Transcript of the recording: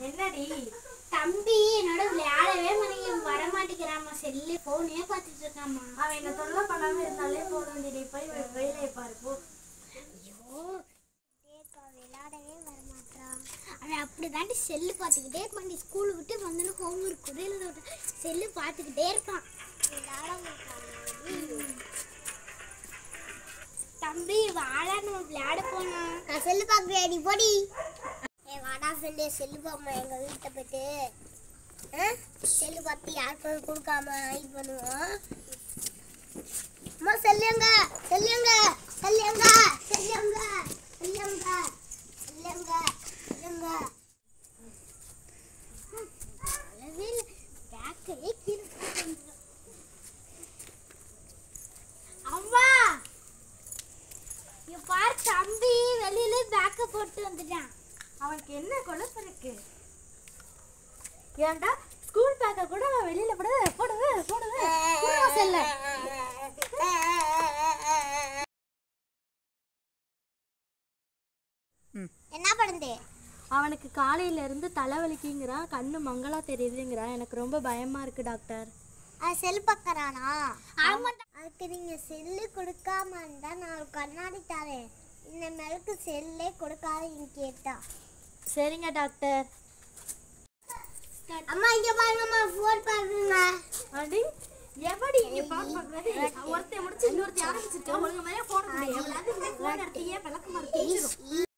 என்னடி தம்பி என்னோட விளையாடவே வர மாட்டேங்கிறாமா, செல்லு போனே பார்த்துட்டு இருக்காமா. அவன் என்ன தொல்லை பண்ணாம இருந்தாலே போதும். நீ போய் வேலையை பாரு போ. ஐயோ விளையாடவே வர மாட்டான். அவன் அப்படிதாண்டி செல்லு பார்த்துக்கிட்டே இருப்பான். ஸ்கூல் விட்டு வந்தோன்னு ஹோம்ஒர்க் கூட எழுத செல்லு பார்த்துக்கிட்டே இருப்பான். தம்பி வாடா, நம்ம விளையாட போனோம். நான் செல்லு பார்க்குறியா? அடி போடி. வாடா சொல்லி செல்லு பார்ப்போம் எங்க வீட்டை போயிட்டு. செல்லு பார்த்து யாருக்கும் கொடுக்காம இது பண்ணுவோம். அம்மா செல்லுங்க செல்லுங்க செல்லுங்க செல்லுங்க செல்லுங்க செல்லுங்க செல்லுங்க. அம்மா பாரு, தம்பி வெளியில பேக்க போட்டு வந்துட்டான். அவனுக்கு என்ன குழப்பம் இருக்கு? ஏன்டா ஸ்கூல் பேக்க கூட வெளியில போடுவே செல்ல. என்ன பண்ணுது? அவனுக்கு காலையில இருந்து தலைவலிக்குங்கிறான், கண்ணு மங்களா தெரியுதுங்கிறான். எனக்கு ரொம்ப பயமா இருக்கு டாக்டர். செல் பார்க்கறானா? ஆமா. அதுக்கு நீங்க செல்லு கொடுக்காம இருந்தா நான் கண்ணாடி தரேன். இந்த மேலுக்கு செல்லே கொடுக்காதீங்க கேட்டா. சரிங்க டாக்டர். அம்மா இங்க பாருங்கம்மா, போன் பாருங்க. அடி எவடி இங்க பாக்குறது? ஒருத்தன் முடிச்சு இன்னொருத்தன் ஆரம்பிச்சிட்டு ஒழுங்கு மேல போன் பண்ணி எவ்வளவு நேரம் போன் எடுத்தீங்க? விளக்கமா இருக்கு.